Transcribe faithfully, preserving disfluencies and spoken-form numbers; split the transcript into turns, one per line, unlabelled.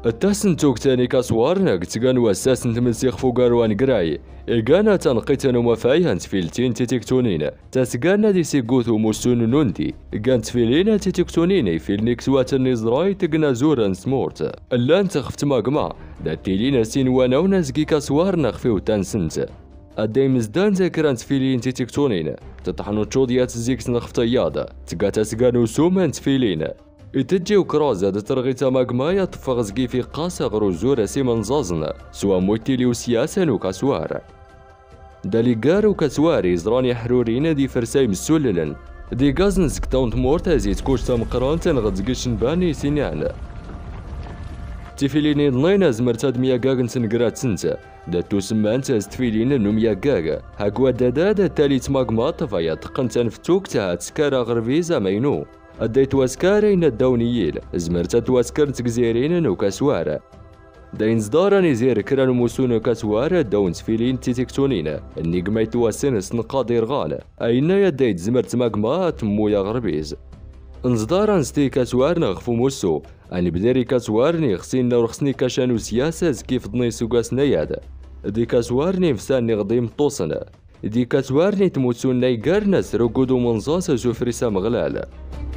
التاسن توكتاني كاسوارنك تغان واساسن تمسيخ فوقاروان قراي إيغانا تنقيتن ومفايهن تفيلتين تيتكتونين تاسقانا دي سيقوثو موسون نوندي إيغان تفيلين تيتكتونين فيلنيك سواتن نزراي تقنا زوران سمورت اللان تخفت ماقما داتيلين سين واناونا زقي كاسوارنا خفيو تانسنت الدايم زدان ذاكران تفيلين تيتكتونين تطحنو تشوديات زيكس نخفتيادا تقا تاسقانو سومان تفيلين يتجيو كرازة ترغيتا ماغمايا تفغزقي في قاسة غروزورة سيمن زازن سوا موتيلي وسياسة وكاسوار داليقار وكاسواري زراني حرورين دي فرساي مسوللن دي غازن سكتاون تمورتا زيت كوشتا مقران تنغزقش نباني سينيان تفيليني ضنينا زمرتاد ميا غاغن تنقرات سنتا داتو سمان تستفيلين نو ميا غاغ هاكوا دادا تالي تماغما طفايا تقن تنفتوك تاها تسكارا غرفيزا مينو أديت واسكارين الدونييل زمرتات واسكر تكزيرين نو كاسوار داين زداراني زير كران موسون كاسوار دون تفيلين تيتكتونين النجميت واسن سنقادير غال أينا يديت زمرت ماغما تمويا غربيز نزداران ستي كاسوار نغفو موسو أني بداري كاسوارني خسين نرخصني كاشانو سياسة كيف ضني سوقاس نياد دي كاسوارني فساني غضيم طوسنا دي كاسوارني تموتسون نايقارناس رقودو منزاسة سوفريسا مغلال